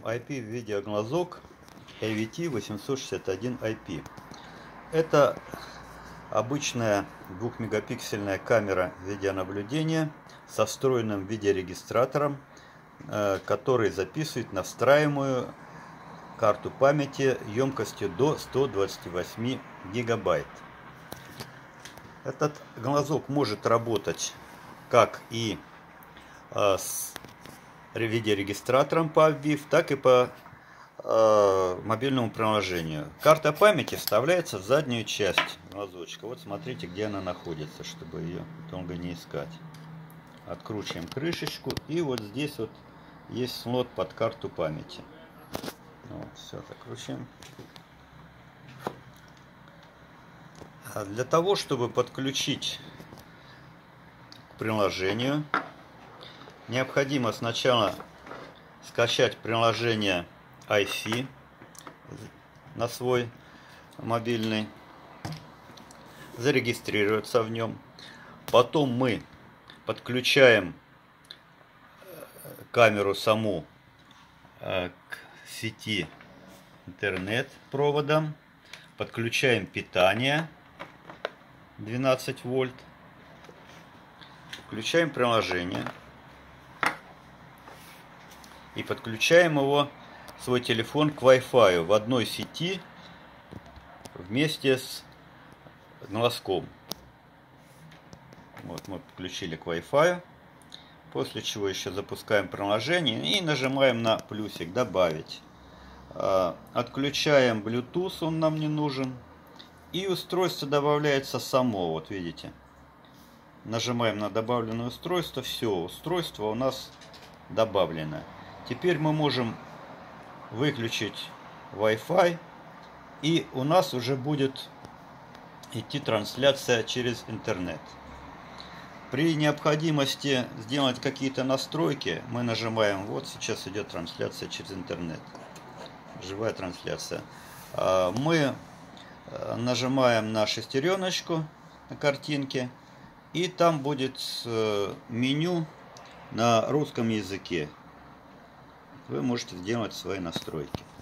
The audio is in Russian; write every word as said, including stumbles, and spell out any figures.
ай пи-видеоглазок эй ви ти восемьсот шестьдесят один ай пи. Это обычная двухмегапиксельная камера видеонаблюдения со встроенным видеорегистратором, который записывает на встраиваемую карту памяти емкостью до ста двадцати восьми гигабайт. Этот глазок может работать как и с видеорегистратором по обвив, так и по э, мобильному приложению. Карта памяти вставляется в заднюю часть глазочка. Вот смотрите, где она находится, чтобы ее долго не искать. Откручиваем крышечку, и вот здесь вот есть слот под карту памяти. Вот, все, закручиваем. А для того, чтобы подключить к приложению, необходимо сначала скачать приложение ай си на свой мобильный, зарегистрироваться в нем. Потом мы подключаем камеру саму к сети интернет проводом, подключаем питание двенадцать вольт, включаем приложение и подключаем его, свой телефон, к Wi-Fi в одной сети вместе с глазком. Вот мы подключили к Wi-Fi, после чего еще запускаем приложение и нажимаем на плюсик «Добавить». Отключаем Bluetooth, он нам не нужен, и устройство добавляется само. Вот видите, нажимаем на добавленное устройство, все, устройство у нас добавлено. Теперь мы можем выключить Wi-Fi, и у нас уже будет идти трансляция через интернет. При необходимости сделать какие-то настройки, мы нажимаем, вот сейчас идет трансляция через интернет, живая трансляция. Мы нажимаем на шестереночку на картинке, и там будет меню на русском языке. Вы можете сделать свои настройки.